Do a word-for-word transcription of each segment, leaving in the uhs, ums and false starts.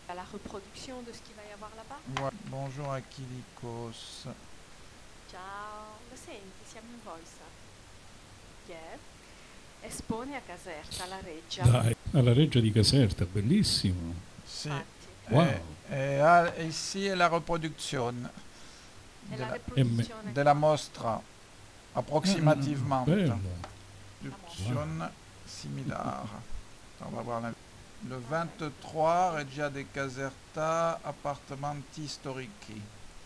à la reproduction de ce qu'il va y avoir là-bas. Ouais. Bonjour à Kilikos. Ciao, lo senti? Siamo in voice. Yeah. Espone a Caserta, la Reggia. Dai, alla Reggia di Caserta, bellissimo. Sì. Infatti, Wow. E, e, ah, e ici è la reproduzione è la della, riproduzione della mostra, approximativement. Bello. Production similare. On va voir la- le vingt-trois, Reggia di Caserta, appartamenti storici.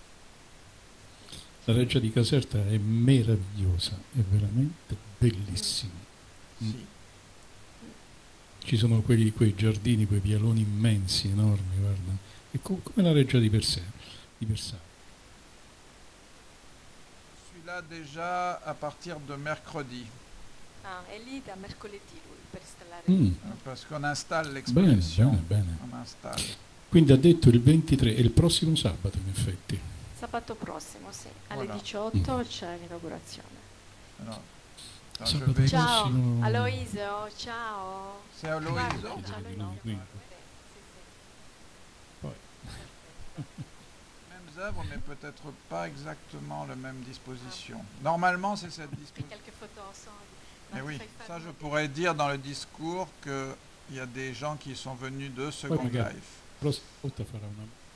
La Reggia di Caserta è meravigliosa, è veramente bellissima. Sì. Ci sono quelli, quei giardini, quei vialoni immensi, enormi, guarda. È co- come la Reggia di Versailles. Di Versailles. Je suis là déjà à partir de mercredi, Ah, è lì da mercoledì lui per installare. Mm, parce qu'on installe bene, l'exposition. bene, bene. On installe. Quindi ha detto il ventitré, è il prossimo sabato in effetti. Sabato prossimo, sì, alle Voilà. diciotto c'è l'inaugurazione. Alors, alors je Sabato vais... Ciao, prossimo. Aloisio, ciao. C'est à Guarda, Aloisio? ciao, Sì, Aloisio. sì, sì. Sì, sì. Poi. Mêmes œuvres, mais peut-être pas exactement la même disposition. Normalement, c'est cette Fai disposition. qualche foto solo. Mais Ma oui, fai fare ça je vedere. pourrais dire dans le discours qu'il y a des gens qui sont venus de Second magari. Life. Prossima volta farà una